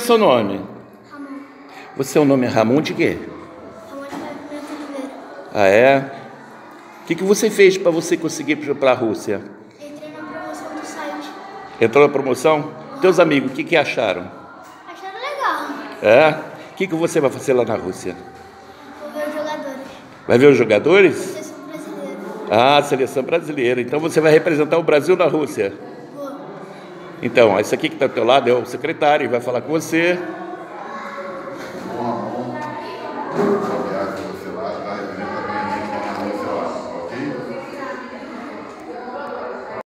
seu nome? Ramon. O seu nome é Ramon de quê? Ramon de Nascimento Oliveira. Ah, é? O que você fez para você conseguir ir para a Rússia? Entrei na promoção do site. Entrou na promoção? Teus amigos, o que acharam? Acharam legal. É? O que você vai fazer lá na Rússia? Vou ver os jogadores. Vai ver os jogadores? Seleção brasileira. Ah, seleção brasileira. Então você vai representar o Brasil na Rússia. Vou. Então, esse aqui que está ao teu lado é o secretário, vai falar com você.